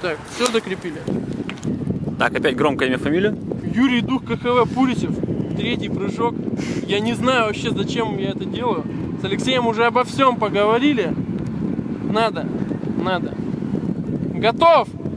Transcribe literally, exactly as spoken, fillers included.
Так, все закрепили. Так, опять громко имя, фамилия. Юрий Дух КХВ Пулисев. Третий прыжок. Я не знаю вообще, зачем я это делаю. С Алексеем уже обо всем поговорили. Надо, надо. Готов!